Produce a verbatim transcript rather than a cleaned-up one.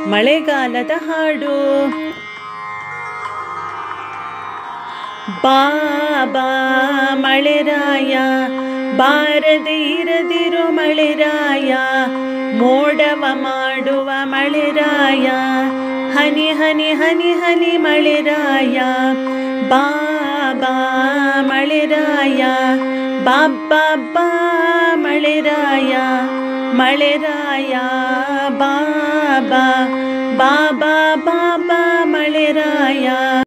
ಮಳೆಗಾಲದ ಹಾಡು. ಬಾಬಾ ಮಳೆರಾಯ ಬಾರದೆ ಇರದಿರೋ ಮಳೆರಾಯ, ಮೋಡವ ಮಾಡುವ ಮಳೆರಾಯ, ಹನಿ ಹನಿ ಹನಿ ಹನಿ ಮಳೆರಾಯ. ಬಾಬಾ ಮಳೆರಾಯ ಬಾಬಾ ಮಳೆರಾಯ, ಮಳೆರಾಯ ಬಾಬಾ ಬಾಬಾ ಬಾಬಾ ಮಳೆರಾಯ.